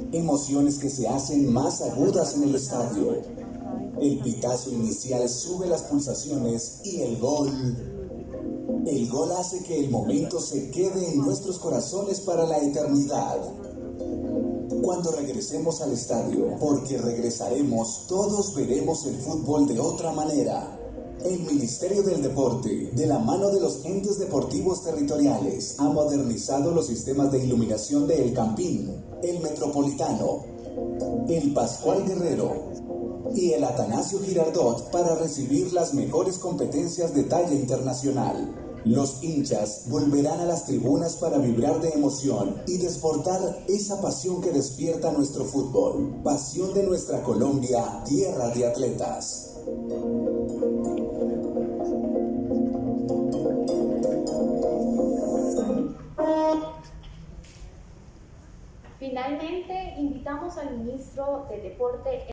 Emociones que se hacen más agudas en el estadio. El pitazo inicial sube las pulsaciones y el gol. El gol hace que el momento se quede en nuestros corazones para la eternidad. Cuando regresemos al estadio, porque regresaremos, todos veremos el fútbol de otra manera. El Ministerio del Deporte, de la mano de los entes deportivos territoriales, ha modernizado los sistemas de iluminación de El Campín, el Metropolitano, el Pascual Guerrero y el Atanasio Girardot para recibir las mejores competencias de talla internacional. Los hinchas volverán a las tribunas para vibrar de emoción y desbordar esa pasión que despierta nuestro fútbol. Pasión de nuestra Colombia, tierra de atletas. Finalmente, invitamos al ministro del Deporte